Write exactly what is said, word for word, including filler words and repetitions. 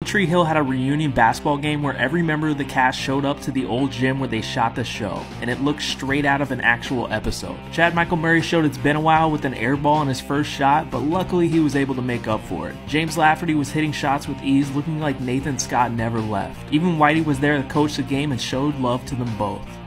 Tree Hill had a reunion basketball game where every member of the cast showed up to the old gym where they shot the show, and it looked straight out of an actual episode. Chad Michael Murray showed it's been a while with an air ball in his first shot, but luckily he was able to make up for it. James Lafferty was hitting shots with ease, looking like Nathan Scott never left. Even Whitey was there to coach the game and showed love to them both.